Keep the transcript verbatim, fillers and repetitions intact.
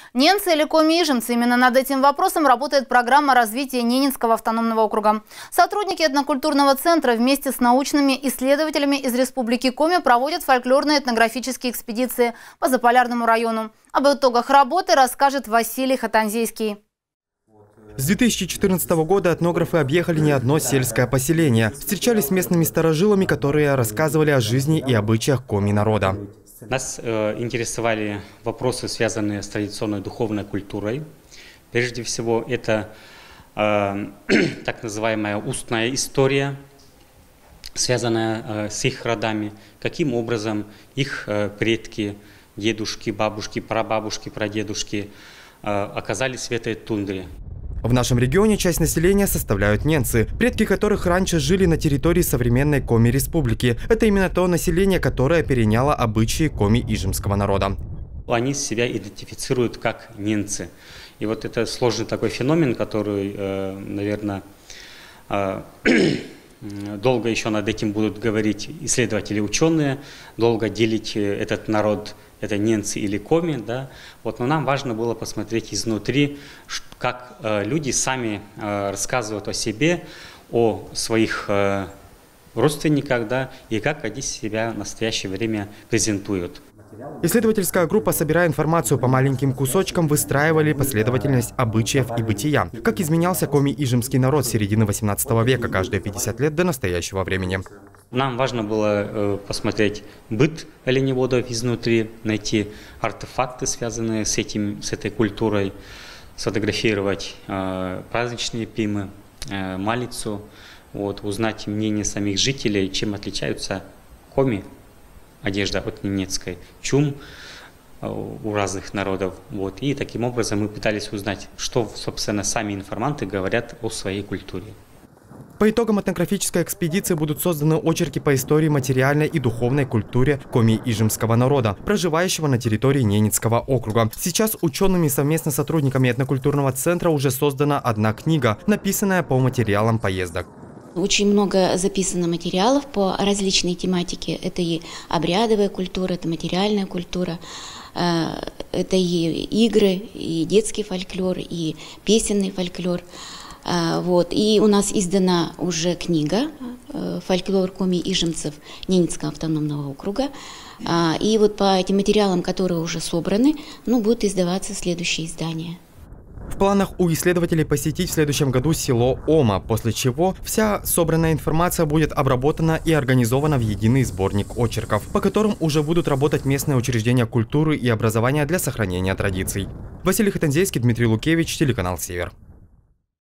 Ненцы или коми-ижемцы? Именно над этим вопросом работает программа развития Ненецкого автономного округа. Сотрудники этнокультурного центра вместе с научными исследователями из Республики Коми проводят фольклорные этнографические экспедиции по Заполярному району. Об итогах работы расскажет Василий Хатанзейский. С две тысячи четырнадцатого года этнографы объехали не одно сельское поселение. Встречались с местными старожилами, которые рассказывали о жизни и обычаях коми-народа. Нас э, интересовали вопросы, связанные с традиционной духовной культурой. Прежде всего, это э, так называемая устная история, связанная э, с их родами, каким образом их э, предки, дедушки, бабушки, прабабушки, прадедушки э, оказались в этой тундре. В нашем регионе часть населения составляют ненцы, предки которых раньше жили на территории современной Коми-республики. Это именно то население, которое переняло обычаи коми-ижемского народа. Они себя идентифицируют как ненцы. И вот это сложный такой феномен, который, наверное, долго еще над этим будут говорить исследователи, ученые, долго делить этот народ, это ненцы или коми, да. Вот, но нам важно было посмотреть изнутри, как э, люди сами э, рассказывают о себе, о своих э, родственниках, да, и как они себя в настоящее время презентуют. Исследовательская группа, собирая информацию по маленьким кусочкам, выстраивали последовательность обычаев и бытия. Как изменялся коми-ижемский народ с середины восемнадцатого века, каждые пятьдесят лет до настоящего времени. Нам важно было э, посмотреть быт оленеводов изнутри, найти артефакты, связанные с, этим, с этой культурой, сфотографировать э, праздничные пимы, э, малицу, вот, узнать мнение самих жителей, чем отличаются коми, одежда от ненецкой, чум э, у разных народов. Вот, и таким образом мы пытались узнать, что, собственно, сами информанты говорят о своей культуре. По итогам этнографической экспедиции будут созданы очерки по истории материальной и духовной культуре коми-ижемского народа, проживающего на территории Ненецкого округа. Сейчас учеными совместно с сотрудниками этнокультурного центра уже создана одна книга, написанная по материалам поездок. Очень много записано материалов по различной тематике. Это и обрядовая культура, это материальная культура, это и игры, и детский фольклор, и песенный фольклор. Вот. И у нас издана уже книга «Фольклор коми-ижемцев Ненецкого автономного округа». И вот по этим материалам, которые уже собраны, ну, будут издаваться следующие издания. В планах у исследователей посетить в следующем году село Ома, после чего вся собранная информация будет обработана и организована в единый сборник очерков, по которым уже будут работать местные учреждения культуры и образования для сохранения традиций. Василий Хатанзейский, Дмитрий Лукевич, телеканал «Север».